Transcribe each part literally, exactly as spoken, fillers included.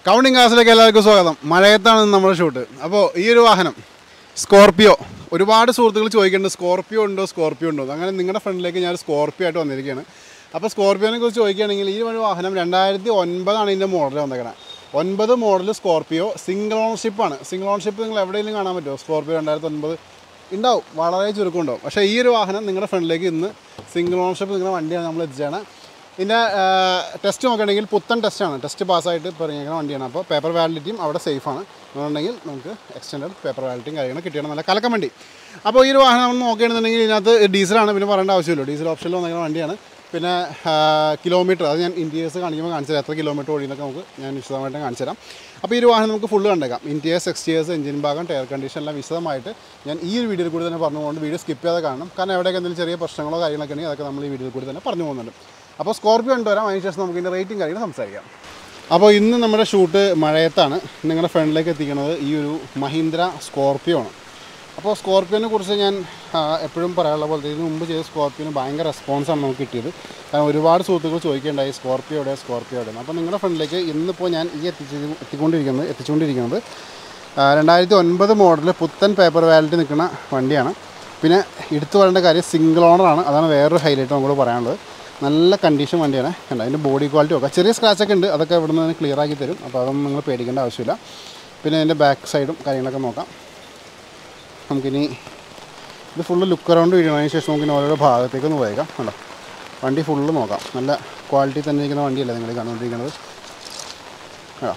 Counting ക്ലാസ്സിലേക്ക് എല്ലാവർക്കും സ്വാഗതം. മഴയത്താണ് നമ്മുടെ ഷൂട്ട്. അപ്പോൾ ഈ ഒരു വാഹനം സ്കോർപിയോ, ഒരുപാട് സുഹൃത്തുക്കൾ ചോദിക്കുന്നുണ്ട് സ്കോർപിയോ ഉണ്ടോ സ്കോർപിയോ ഉണ്ടോ. അങ്ങനെ നിങ്ങളുടെ ഫ്രണ്ടിലേക്ക് ഞാൻ സ്കോർപിയോ ആയിട്ട് വന്നിരിക്കുകയാണ്. അപ്പോൾ സ്കോർപിയോനെ കുറിച്ച് ചോദിക്കുകയാണെങ്കിൽ ഈ ഒരു വാഹനം രണ്ടായിരത്തി ഒൻപതാണ് ഇതിൻ്റെ മോഡൽ വന്നേക്കണം. ഒൻപത് മോഡൽ സ്കോർപിയോ സിംഗിൾ ഓണർഷിപ്പാണ്. സിംഗിൾ ഓണർഷിപ്പ് നിങ്ങൾ എവിടെയെങ്കിലും കാണാൻ പറ്റുമോ? സ്കോർപിയോ രണ്ടായിരത്തി ഒൻപത് ഉണ്ടാവും, വളരെ ചുരുക്കം ഉണ്ടാവും. പക്ഷേ ഈ ഒരു വാഹനം നിങ്ങളുടെ ഫ്രണ്ടിലേക്ക് ഇന്ന് സിംഗിൾ ഓണർഷിപ്പ് നിങ്ങളുടെ വണ്ടിയാണ് നമ്മൾ എത്തിച്ചാണ്. ഇതിൻ്റെ ടെസ്റ്റ് നോക്കുകയാണെങ്കിൽ പുത്തൻ ടെസ്റ്റാണ്, ടെസ്റ്റ് പാസ്സായിട്ട് പറഞ്ഞിരിക്കുന്ന വണ്ടിയാണ്. അപ്പോൾ പേപ്പർ വാലിഡിറ്റിയും അവിടെ സേഫാണ് എന്നുണ്ടെങ്കിൽ നമുക്ക് എക്സ്റ്റൻഡ് പേപ്പർ വാലിഡിറ്റിയും കാര്യങ്ങളും കിട്ടിയാണ്. നല്ല കലക്കം വണ്ടി. അപ്പോൾ ഈ ഒരു വാഹനം നമ്മൾ നോക്കുകയാണെന്നുണ്ടെങ്കിൽ ഇതിനകത്ത് ഡീസലാണ്, പിന്നെ പറയേണ്ട ആവശ്യമില്ല. ഡീസൽ ഓപ്ഷനിൽ വന്നിരിക്കുന്ന വണ്ടിയാണ്. പിന്നെ കിലോമീറ്റർ അത് ഞാൻ ഇൻറ്റീരിയേഴ്സ് കാണിക്കുമ്പോൾ കാണിച്ചു തരാം, എത്ര കിലോമീറ്റർ ഓടിയെന്നൊക്കെ നമുക്ക് ഞാൻ വിശദമായിട്ട് കാണിച്ചു തരാം. അപ്പോൾ ഈ ഒരു വാഹനം നമുക്ക് ഫുള്ള് കണ്ടേക്കാം. ഇൻറ്റീരിയേഴ്സ്, എക്സ്റ്റീരിയേഴ്സ്, എഞ്ചിൻ ഭാഗം, ടയർ കണ്ടീഷൻ എല്ലാം വിശദമായിട്ട് ഞാൻ ഈ ഒരു വീഡിയോയിൽ കൂടി തന്നെ പറഞ്ഞുകൊണ്ട് വീഡിയോ സ്കിപ്പ് ചെയ്യാതെ കാണണം. കാരണം എവിടെയൊക്കെ എന്തെങ്കിലും ചെറിയ പ്രശ്നങ്ങളോ കാര്യങ്ങളൊക്കെ ഉണ്ടെങ്കിൽ അതൊക്കെ നമ്മൾ ഈ വീഡിയോയിൽ കൂടി തന്നെ പറഞ്ഞു പോകുന്നുണ്ട്. അപ്പോൾ സ്കോർപിയോ കൊണ്ടുവരാം, അതിനുശേഷം നമുക്ക് ഇതിൻ്റെ റേറ്റിംഗ് കാര്യങ്ങൾ സംസാരിക്കാം. അപ്പോൾ ഇന്ന് നമ്മുടെ ഷൂട്ട് മഴയത്താണ്. നിങ്ങളുടെ ഫ്രണ്ടിലേക്ക് എത്തിക്കുന്നത് ഈ ഒരു മഹീന്ദ്ര സ്കോർപിയോ ആണ്. അപ്പോൾ സ്കോർപിയോനെ കുറിച്ച് ഞാൻ എപ്പോഴും പറയാനുള്ള പോലെ ഇതിന് മുമ്പ് ചെയ്ത സ്കോർപിയോന് ഭയങ്കര റെസ്പോൺസാണ് നമുക്ക് കിട്ടിയത്. കാരണം ഒരുപാട് സുഹൃത്തുക്കൾ ചോദിക്കേണ്ടായി സ്കോർപിയോയുടെ സ്കോർപിയോയുടെ. അപ്പോൾ നിങ്ങളുടെ ഫ്രണ്ടിലേക്ക് ഇന്നിപ്പോൾ ഞാൻ ഈ എത്തിച്ച് എത്തിക്കൊണ്ടിരിക്കുന്നത് എത്തിച്ചുകൊണ്ടിരിക്കുന്നത് രണ്ടായിരത്തി ഒൻപത് മോഡൽ പുത്തൻ പേപ്പർ വാലിഡിറ്റി നിൽക്കുന്ന വണ്ടിയാണ്. പിന്നെ എടുത്തു പറയേണ്ട കാര്യം സിംഗിൾ ഓണറാണ്. അതാണ് വേറൊരു ഹൈലൈറ്റ് നമ്മളോട് പറയാനുള്ളത്. നല്ല കണ്ടീഷൻ വണ്ടിയാണ്. കണ്ടോ, അതിൻ്റെ ബോഡി ക്വാളിറ്റി നോക്കാം. ചെറിയ സ്ക്രാച്ചൊക്കെ ഉണ്ട്, അതൊക്കെ ഇവിടെ നിന്ന് ക്ലിയർ ആക്കി തരും. അപ്പോൾ അതൊന്നും നിങ്ങൾ പേടിക്കേണ്ട ആവശ്യമില്ല. പിന്നെ അതിൻ്റെ ബാക്ക് സൈഡും കാര്യങ്ങളൊക്കെ നോക്കാം. നമുക്കിനി ഇത് ഫുള്ള് ലുക്ക് അറൗണ്ട് വീഡിയോ അതിന് ശേഷം നമുക്കിനി ഓരോ ഭാഗത്തേക്കൊന്ന് പോയേക്കാം. കണ്ടോ, വണ്ടി ഫുള്ള് നോക്കാം. നല്ല ക്വാളിറ്റി തന്നെ ഇരിക്കുന്ന വണ്ടിയല്ലേ നിങ്ങൾ കണ്ടുകൊണ്ടിരിക്കുന്നത്. കേട്ടോ,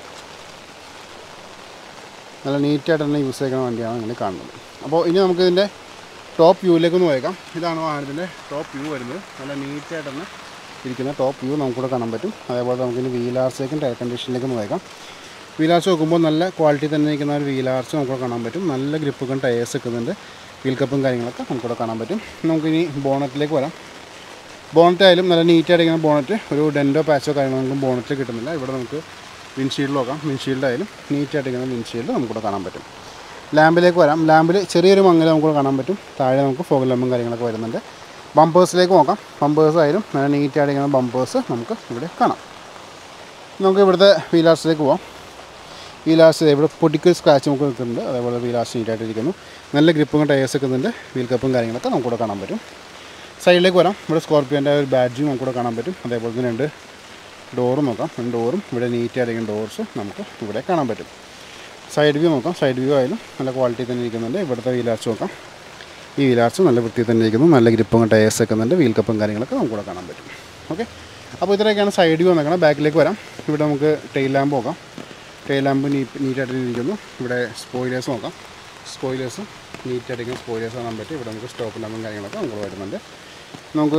നല്ല നീറ്റായിട്ട് തന്നെ യൂസ് ചെയ്യുന്ന വണ്ടിയാണ് നിങ്ങൾ കാണുന്നത്. അപ്പോൾ ഇനി നമുക്കിതിൻ്റെ ടോപ്പ് വ്യൂവിലേക്കൊന്ന് പോയേക്കാം. ഇതാണ് വാഹനത്തിൻ്റെ ടോപ്പ് വ്യൂ വരുന്നത്. നല്ല നീറ്റായിട്ട് തന്നെ ഇരിക്കുന്ന ടോപ്പ് വ്യൂ നമുക്കിവിടെ കാണാൻ പറ്റും. അതേപോലെ നമുക്കിനി വീലാർസിലേക്കും ടയർ കണ്ടീഷനിലേക്കും പോയേക്കാം. വീലാർച്ച് നോക്കുമ്പോൾ നല്ല ക്വാളിറ്റി തന്നെ ഇരിക്കുന്ന ഒരു വീലാർച്ച് നമുക്കിവിടെ കാണാൻ പറ്റും. നല്ല ഗ്രിപ്പൊക്കെ ടയേഴ്സ് വെക്കുന്നുണ്ട്. വീൽ കപ്പും കാര്യങ്ങളൊക്കെ നമുക്കിവിടെ കാണാൻ പറ്റും. നമുക്കിനി ബോണറ്റിലേക്ക് വരാം. ബോണറ്റ് ആയാലും നല്ല നീറ്റായിട്ടിരിക്കുന്ന ബോണറ്റ്, ഒരു ഡെൻറ്റോ പാച്ചോ കാര്യങ്ങളോ നമുക്ക് ബോണറ്റിൽ കിട്ടുന്നില്ല. ഇവിടെ നമുക്ക് വിൻഷീൽഡ് നോക്കാം. വിൻഷീൽഡ് ആയാലും നീറ്റായിട്ടിരിക്കുന്ന വിൻഷീൽഡ് നമുക്കിവിടെ കാണാൻ പറ്റും. ലാമ്പിലേക്ക് വരാം. ലാമ്പിൽ ചെറിയൊരു മങ്ങൽ നമുക്ക് കാണാൻ പറ്റും. താഴെ നമുക്ക് ഫോഗ് ലാമ്പും കാര്യങ്ങളൊക്കെ വരുന്നുണ്ട്. ബമ്പേഴ്സിലേക്ക് നോക്കാം. ബമ്പേഴ്സ് ആയാലും നല്ല നീറ്റായിട്ടിരിക്കുന്ന ബമ്പേഴ്സ് നമുക്ക് ഇവിടെ കാണാം. നമുക്ക് ഇവിടുത്തെ വീലാർസിലേക്ക് പോകാം. വീലാർസ് ഇവിടെ പൊടിക്കൽ സ്ക്രാച്ച് നമുക്ക് നിൽക്കുന്നുണ്ട്. അതേപോലെ വീലാർസ് നീറ്റായിട്ടിരിക്കുന്നു. നല്ല ഗ്രിപ്പും ടയേഴ്സ് വെക്കുന്നുണ്ട്. വീൽ കപ്പും കാര്യങ്ങളൊക്കെ നമുക്കിവിടെ കാണാൻ പറ്റും. സൈഡിലേക്ക് വരാം. ഇവിടെ സ്കോർപിയോൻ്റെ ഒരു ബാഡ്ജിങ് നമുക്കിവിടെ കാണാൻ പറ്റും. അതേപോലെ തന്നെ രണ്ട് ഡോറും നോക്കാം. രണ്ട് ഡോറും ഇവിടെ നീറ്റായിരിക്കുന്ന ഡോർസ് നമുക്ക് ഇവിടെ കാണാൻ പറ്റും. സൈഡ് വ്യൂ നോക്കാം. സൈഡ് വ്യൂ ആയാലും നല്ല ക്വാളിറ്റി തന്നെ ഇരിക്കുന്നുണ്ട്. ഇവിടുത്തെ വീലാർച്ച് നോക്കാം. ഈ വീലാർച്ച് നല്ല വൃത്തി തന്നെ ഇരിക്കുന്നു. നല്ല ഗ്രിപ്പും ടയേഴ്സ് വെക്കുന്നുണ്ട്. വീൽ കപ്പും കാര്യങ്ങളൊക്കെ നമുക്കിവിടെ കാണാൻ പറ്റും. ഓക്കെ, അപ്പോൾ ഇത്രയൊക്കെയാണ് സൈഡ് വ്യൂ നോക്കണം. ബാക്കിലേക്ക് വരാം. ഇവിടെ നമുക്ക് ടെയിൽ ലാമ്പ് നോക്കാം. ടെയിൽ ലാമ്പ് നീ നീറ്റായിട്ട് ഇരിക്കുന്നു. ഇവിടെ സ്പോയിലേഴ്സ് നോക്കാം. സ്പോയിലേഴ്സ് നീറ്റായിട്ടിരിക്കുന്ന സ്പോയിലേഴ്സ് കാണാൻ പറ്റും. ഇവിടെ നമുക്ക് സ്റ്റോപ്പ് ലാമ്പും കാര്യങ്ങളൊക്കെ നമുക്ക് വരുന്നുണ്ട്. നമുക്ക്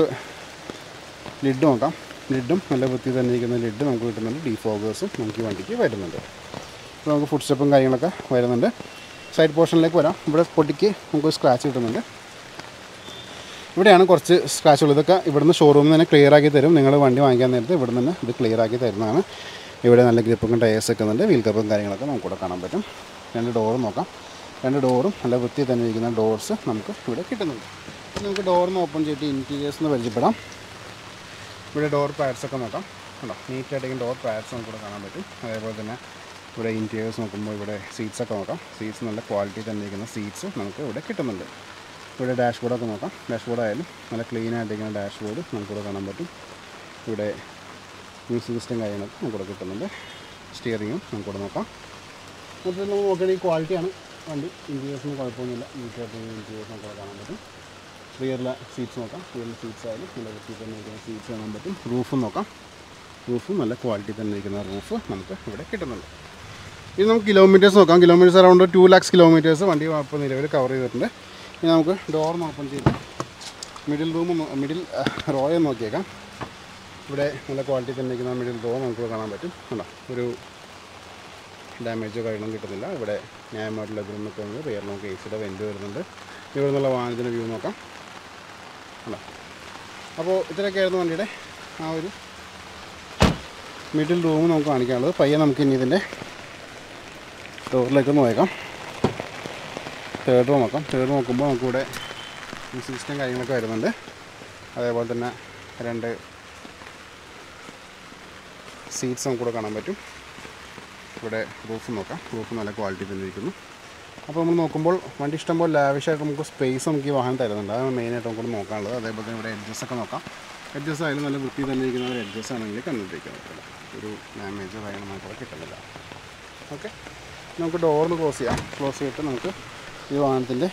ലിഡ് നോക്കാം. ലിഡും നല്ല വൃത്തി തന്നെ ഇരിക്കുന്ന ലിഡ് നമുക്ക് കിട്ടുന്നുണ്ട്. ഡീഫോഗേഴ്സും നമുക്ക് ഈ വണ്ടിക്ക് വരുന്നുണ്ട്. ഇപ്പോൾ നമുക്ക് ഫുഡ് സ്റ്റെപ്പും കാര്യങ്ങളൊക്കെ വരുന്നുണ്ട്. സൈഡ് പോർഷനിലേക്ക് വരാം. ഇവിടെ പൊട്ടിക്ക് നമുക്ക് സ്ക്രാച്ച് കിട്ടുന്നുണ്ട്. ഇവിടെയാണ് കുറച്ച് സ്ക്രാച്ചുകൾ. ഇതൊക്കെ ഇവിടുന്ന് ഷോറൂമിൽ തന്നെ ക്ലിയർ ആക്കി തരും. നിങ്ങൾ വണ്ടി വാങ്ങിക്കാൻ നേരത്തെ ഇവിടെ നിന്ന് ഇത് ക്ലിയർ ആക്കി തരുന്നതാണ്. ഇവിടെ നല്ല ഗ്രിപ്പൊക്കെ ടയേഴ്സ് വെക്കുന്നുണ്ട്. വീൽ കപ്പും കാര്യങ്ങളൊക്കെ നമുക്കിവിടെ കാണാൻ പറ്റും. രണ്ട് ഡോറും നോക്കാം. രണ്ട് ഡോറും നല്ല വൃത്തി തന്നെ ഇരിക്കുന്ന ഡോർസ് നമുക്ക് ഇവിടെ കിട്ടുന്നുണ്ട്. നമുക്ക് ഡോറിന് ഓപ്പൺ ചെയ്തിട്ട് ഇൻറ്റീരിയേഴ്സ് എന്ന് പരിചയപ്പെടാം. ഇവിടെ ഡോർ പാഡ്സൊക്കെ നോക്കാം. കണ്ടോ, നീറ്റായിട്ടേക്കും ഡോർ പാഡ്സ് നമുക്കിവിടെ കാണാൻ പറ്റും. അതേപോലെ തന്നെ ഇവിടെ ഇൻറ്റീരിയേഴ്സ് നോക്കുമ്പോൾ ഇവിടെ സീറ്റ്സൊക്കെ നോക്കാം. സീറ്റ്സ് നല്ല ക്വാളിറ്റി തന്നെ ഇരിക്കുന്ന സീറ്റ്സ് നമുക്ക് ഇവിടെ കിട്ടുന്നുണ്ട്. ഇവിടെ ഡാഷ് ബോർഡൊക്കെ നോക്കാം. ഡാഷ് ബോർഡ് ആയാലും നല്ല ക്ലീൻ ആയിട്ടിരിക്കുന്ന ഡാഷ് ബോർഡ് നമുക്കിവിടെ കാണാൻ പറ്റും. ഇവിടെ മ്യൂസിക് സിസ്റ്റം കാര്യങ്ങളൊക്കെ നമുക്കിവിടെ കിട്ടുന്നുണ്ട്. സ്റ്റിയറിങ്ങും നമുക്കിവിടെ നോക്കാം. മൊത്തത്തിൽ നമ്മൾ നോക്കുകയാണെങ്കിൽ ക്വാളിറ്റിയാണ് വണ്ടി. ഇൻറ്റീരിയേഴ്സിന് കുഴപ്പമൊന്നുമില്ല. നീറ്റായിട്ട് ഇൻറ്റീരിയേഴ്സ് നമുക്കിവിടെ കാണാൻ പറ്റും. റിയറിലെ സീറ്റ്സ് നോക്കാം. റിയറിലെ സീറ്റ്സ് ആയാലും നല്ല വൃത്തി തന്നെ ഇരിക്കുന്ന സീറ്റ്സ് കാണാൻ പറ്റും. റൂഫും നോക്കാം. റൂഫും നല്ല ക്വാളിറ്റി തന്നെ ഇരിക്കുന്ന റൂഫ് നമുക്ക് ഇവിടെ കിട്ടുന്നുണ്ട്. ഇനി നമുക്ക് കിലോമീറ്റേഴ്സ് നോക്കാം. Kilometres around two lakhs kilometres വണ്ടി ഇപ്പോൾ നിലവിൽ കവർ ചെയ്തിട്ടുണ്ട്. ഇനി നമുക്ക് ഡോർ ഓപ്പൺ ചെയ്ത് മിഡിൽ റൂം മിഡിൽ റോയെ നോക്കിയേക്കാം. ഇവിടെ നല്ല ക്വാളിറ്റി തന്നെ ഇരിക്കുന്ന മിഡിൽ റോ നമുക്ക് കാണാൻ പറ്റും. കണ്ടോ, ഒരു ഡാമേജോ കാര്യങ്ങളൊന്നും കിട്ടുന്നില്ല. ഇവിടെ ന്യായമായിട്ടുള്ള ഗ്രൂം നിൽക്കുന്നത്. റിയർ നമുക്ക് എ സിയുടെ വെൻറ്റ് വരുന്നുണ്ട്. ഇവിടെ നിന്നുള്ള വാഹനത്തിൻ്റെ വ്യൂ നോക്കാം. കണ്ടോ, അപ്പോൾ ഇത്രയൊക്കെയായിരുന്നു വണ്ടിയുടെ ആ ഒരു മിഡിൽ റൂം നമുക്ക് കാണിക്കാനുള്ളത്. പയ്യെ നമുക്ക് ഇനി ഇതിൻ്റെ ഡോറിലേക്ക് നോക്കാം. തേർഡ് റൂം നോക്കാം. തേർഡ് നോക്കുമ്പോൾ നമുക്കിവിടെ മ്യൂസിക് സിസ്റ്റം കാര്യങ്ങളൊക്കെ വരുന്നുണ്ട്. അതേപോലെ തന്നെ രണ്ട് സീറ്റ്സ് നമുക്കിവിടെ കാണാൻ പറ്റും. ഇവിടെ റൂഫ് നോക്കാം. റൂഫ് നല്ല ക്വാളിറ്റി തന്നെ ഇരിക്കുന്നു. അപ്പോൾ നമ്മൾ നോക്കുമ്പോൾ വണ്ടി ഇഷ്ടംപോലെ ലാവിഷായിട്ട് നമുക്ക് സ്പേസ് നമുക്ക് ഈ വാഹനം തരുന്നുണ്ട്. അതാണ് മെയിനായിട്ട് നമുക്ക് നോക്കാനുള്ളത്. അതേപോലെ തന്നെ ഇവിടെ എഡ്ജസ് ഒക്കെ നോക്കാം. എഡ്ജസ് ആയാലും നല്ല വൃത്തി തന്നെ ഇരിക്കുന്ന ഒരു എഡ്ജസ് ആണെങ്കിൽ കണ്ടിരിക്കാൻ പറ്റില്ല, ഒരു ഡാമേജോ കാര്യങ്ങളൊക്കെ കിട്ടുന്നില്ല. ഓക്കെ, നമുക്ക് ഡോറിന് ക്ലോസ് ചെയ്യാം. ക്ലോസ് ചെയ്തിട്ട് നമുക്ക് ഈ വാഹനത്തിൻ്റെ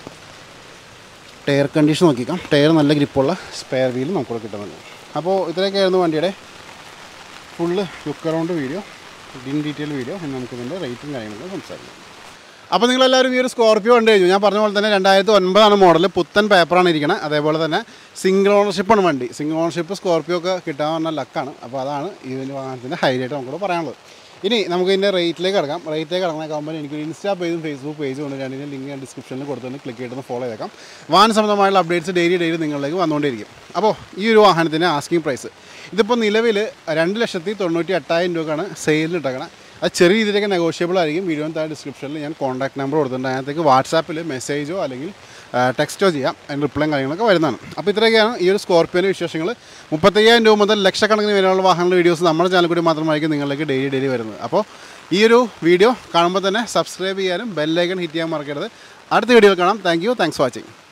ടയർ കണ്ടീഷൻ നോക്കിക്കാം. ടയർ നല്ല ഗ്രിപ്പുള്ള സ്പെയർ വീൽ നമുക്കിവിടെ കിട്ടുന്നുണ്ട്. അപ്പോൾ ഇത്രയൊക്കെയായിരുന്നു വണ്ടിയുടെ full look around video, in detail video. ഇനി നമുക്കിതിൻ്റെ റേറ്റും കാര്യങ്ങളും സംസാരിക്കാം. അപ്പോൾ നിങ്ങളെല്ലാവരും ഈ ഒരു സ്കോർപ്പിയോ കണ്ടു കഴിഞ്ഞു. ഞാൻ പറഞ്ഞ പോലെ തന്നെ രണ്ടായിരത്തി ഒൻപതാണ് മോഡൽ, പുത്തൻ പേപ്പറാണ് ഇരിക്കുന്നത്. അതേപോലെ തന്നെ സിംഗിൾ ഓണർഷിപ്പാണ് വണ്ടി. സിംഗിൾ ഓണർഷിപ്പ് സ്കോർപ്പിയോ ഒക്കെ കിട്ടാൻ പറഞ്ഞാൽ ലക്കാണ്. അപ്പോൾ അതാണ് ഈ വാഹനത്തിൻ്റെ ഹൈലൈറ്റ് നമുക്കിവിടെ പറയാനുള്ളത്. ഇനി നമുക്ക് ഇതിൻ്റെ റേറ്റിലേക്ക് കിടക്കാം. റേറ്റിലേക്ക് കിടക്കുന്ന കമ്പനി എനിക്കൊരു ഇൻസ്റ്റാ പേജും ഫേസ്ബുക്ക് പേജും ഉണ്ട്. രണ്ടിൻ്റെ ലിങ്ക് ഞാൻ ഡിസ്ക്രിപ്ഷനിൽ കൊടുത്തുകൊണ്ട് ക്ലിക്ക് ചെയ്തിട്ട് ഫോളോ ചെയ്തേക്കാം. വാഹന സംബന്ധമായുള്ള അപ്ഡേറ്റ്സ് ഡെയിലി ഡെയിലി നിങ്ങളിലേക്ക് വന്നുകൊണ്ടിരിക്കും. അപ്പോൾ ഈ ഒരു വാഹനത്തിൻ്റെ ആസ്കിംഗ് പ്രൈസ് ഇതിപ്പോൾ നിലവിൽ രണ്ട് ലക്ഷത്തി തൊണ്ണൂറ്റി എട്ടായിരം രൂപക്കാണ് സെയിലിൽ ഇട്ടേക്കണം. അത് ചെറിയ രീതിയിലേക്ക് നെഗോഷ്യബിൾ ആയിരിക്കും. വീഡിയോന് താഴെ ഡിസ്ക്രിപ്ഷനിൽ ഞാൻ കോൺടാക്ട് നമ്പർ കൊടുത്തിട്ടുണ്ട്. അതിനകത്തേക്ക് വാട്സാപ്പിൽ മെസ്സേജോ അല്ലെങ്കിൽ ടെക്സ്റ്റോ ചെയ്യാം. അതിന് റിപ്ലൈയും കാര്യങ്ങളൊക്കെ വരുന്നതാണ്. അപ്പോൾ ഇത്രയൊക്കെയാണ് ഈ ഒരു സ്കോർപ്പിയോൻ്റെ വിശേഷങ്ങൾ. മുപ്പത്തയ്യായിരം രൂപ മുതൽ ലക്ഷക്കണക്കിന് വരെയുള്ള വാഹനങ്ങളുടെ വീഡിയോസ് നമ്മുടെ ചാനൽ കൂടി മാത്രമായിരിക്കും നിങ്ങളിലേക്ക് ഡെയിലി ഡെയിലി വരുന്നത്. അപ്പോൾ ഈ ഒരു വീഡിയോ കാണുമ്പോൾ തന്നെ സബ്സ്ക്രൈബ് ചെയ്യാനും ബെല്ലൈക്കൺ ഹിറ്റ് ചെയ്യാൻ മറക്കരുത്. അടുത്ത വീഡിയോയിൽ കാണാം. Thank you. Thanks for watching.